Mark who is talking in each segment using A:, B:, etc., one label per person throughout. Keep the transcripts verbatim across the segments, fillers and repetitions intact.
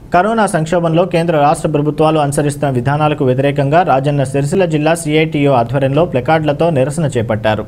A: Corona సంక్షోభంలో కేంద్ర రాష్ట్ర ప్రభుత్వాలు అనుసరిస్తున్న విధానాలకు వ్యతిరేకంగా రాజన్న సిరిసిల్ల జిల్లా సిఐటియు ఆధ్వర్యంలో ప్లకార్డులతో నిరసన చేపట్టారు.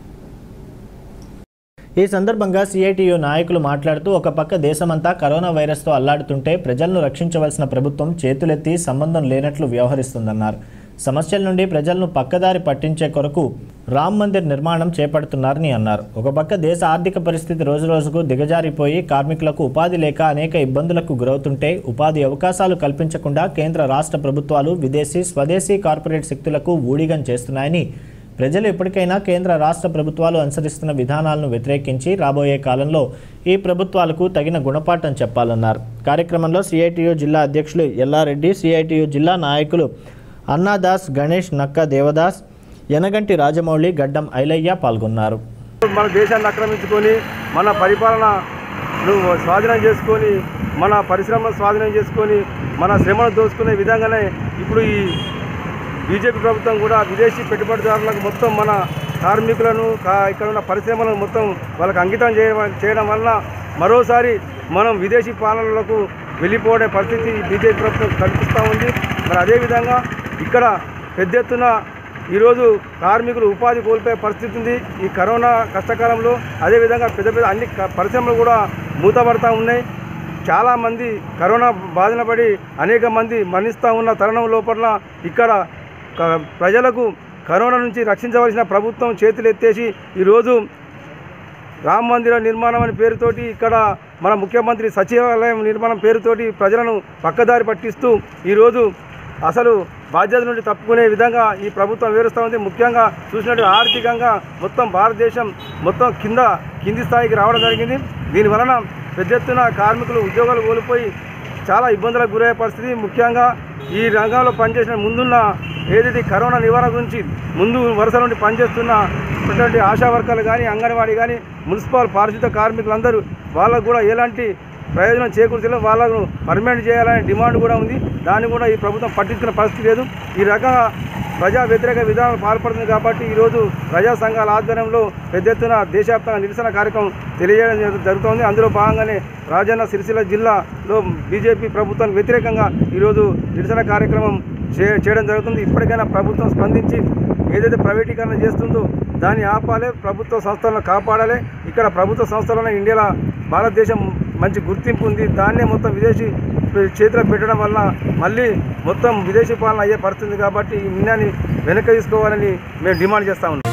A: ఈ సందర్భంగా సిఐటియు నాయకులు మాట్లాడుతూ ఒక పక్క దేశమంతా కరోనా వైరస్తో అల్లాడుతుంటే ప్రజలను రక్షించవలసిన ప్రభుత్వం చేతులెత్తి సంబంధం లేనట్లు వ్యవహరిస్తుందన్నారు. సమస్యల నుండి ప్రజలను పక్కదారి పట్టించే కొరకు రామ్ మందిర్ నిర్మాణం చేపడుతున్నారని అన్నారు. ఒక పక్క దేశ ఆర్థిక పరిస్థితి రోజురోజుకు దిగజారిపోయి కార్మికులకు ఉపాధి లేక అనేక ఇబ్బందులకు గురవుతుంటే ఉపాధి అవకాశాలు కల్పించకుండా కేంద్ర రాష్ట్ర ప్రభుత్వాలు విదేశీ స్వదేశీ కార్పొరేట్ శక్తులకు ఊడిగం చేస్తున్నాయని, ప్రజలు ఎప్పటికైనా కేంద్ర రాష్ట్ర ప్రభుత్వాలు అనుసరిస్తున్న విధానాలను వ్యతిరేకించి రాబోయే కాలంలో ఈ ప్రభుత్వాలకు తగిన గుణపాఠం చెప్పాలన్నారు. కార్యక్రమంలో సిఐటియు జిల్లా అధ్యక్షులు ఎల్లారెడ్డి, సిఐటియు జిల్లా నాయకులు అన్నాదాస్, గణేష్, నక్క దేవదాస్, యనగంటి రాజమౌళి, గడ్డం ఐలయ్య పాల్గొన్నారు.
B: మన దేశాన్ని ఆక్రమించుకొని మన పరిపాలనను స్వాధీనం చేసుకొని మన పరిశ్రమను స్వాధీనం చేసుకొని మన శ్రమను దోచుకునే విధంగానే ఇప్పుడు ఈ బీజేపీ ప్రభుత్వం కూడా విదేశీ పెట్టుబడిదారులకు మొత్తం మన కార్మికులను ఇక్కడ ఉన్న పరిశ్రమలను మొత్తం వాళ్ళకి అంకితం చేయడం వలన మరోసారి మనం విదేశీ పాలనలకు వెళ్ళిపోయే పరిస్థితి బీజేపీ ప్రభుత్వం కల్పిస్తూ ఉంది. మరి అదేవిధంగా ఇక్కడ పెద్ద ఎత్తున ఈరోజు కార్మికులు ఉపాధి కోల్పోయే పరిస్థితి ఉంది ఈ కరోనా కష్టకాలంలో. అదేవిధంగా పెద్ద పెద్ద అన్ని పరిశ్రమలు కూడా మూతపడతా ఉన్నాయి. చాలామంది కరోనా బాధిన పడి అనేక మంది మరణిస్తూ ఉన్న తరుణం లోపల ఇక్కడ ప్రజలకు కరోనా నుంచి రక్షించవలసిన ప్రభుత్వం చేతులు ఎత్తేసి ఈరోజు రామ మందిర నిర్మాణం అనే పేరుతోటి ఇక్కడ మన ముఖ్యమంత్రి సచివాలయం నిర్మాణం పేరుతోటి ప్రజలను పక్కదారి పట్టిస్తూ ఈరోజు అసలు బాధ్యత నుండి తప్పుకునే విధంగా ఈ ప్రభుత్వం వివరిస్తూ ఉంది. ముఖ్యంగా చూసినట్టు ఆర్థికంగా మొత్తం భారతదేశం మొత్తం కింద కింది స్థాయికి రావడం జరిగింది. దీనివలన పెద్ద ఎత్తున కార్మికులు ఉద్యోగాలు కోల్పోయి చాలా ఇబ్బందులకు గురయ్యే పరిస్థితి. ముఖ్యంగా ఈ రంగంలో పనిచేసిన ముందున్న ఏదైతే కరోనా నివారణ గురించి ముందు వరుస నుండి పనిచేస్తున్నటువంటి ఆశా వర్కర్లు కానీ, అంగన్వాడీ కానీ, మున్సిపల్ పారిశుద్ధ కార్మికులందరూ వాళ్ళకు కూడా ఎలాంటి ప్రయోజనం చేకూర్చలేదు. వాళ్ళను పర్మనెంట్ చేయాలనే డిమాండ్ కూడా ఉంది. దాన్ని కూడా ఈ ప్రభుత్వం పట్టించుకునే పరిస్థితి లేదు. ఈ రకంగా ప్రజా వ్యతిరేక విధానాలు పాల్పడుతుంది కాబట్టి ఈరోజు ప్రజా సంఘాల ఆధ్వర్యంలో పెద్ద ఎత్తున దేశవ్యాప్తంగా నిరసన కార్యక్రమం తెలియజేయడం జరుగుతోంది. అందులో భాగంగానే రాజన్న సిరిసిల్ల జిల్లాలో బీజేపీ ప్రభుత్వానికి వ్యతిరేకంగా ఈరోజు నిరసన కార్యక్రమం చేయడం జరుగుతుంది. ఇప్పటికైనా ప్రభుత్వం స్పందించి ఏదైతే ప్రైవేటీకరణ చేస్తుందో దాన్ని ఆపాలి, ప్రభుత్వ సంస్థలను కాపాడాలి. ఇక్కడ ప్రభుత్వ సంస్థలను ఇండియాలో భారతదేశం మంచి గుర్తింపు ఉంది. దాన్నే మొత్తం విదేశీ చేతిలో పెట్టడం వల్ల మళ్ళీ మొత్తం విదేశీ పాలన అయ్యే పరిస్థితి కాబట్టి ఈ నిర్ణయాన్ని వెనక్కి తీసుకోవాలని మేము డిమాండ్ చేస్తా ఉన్నాం.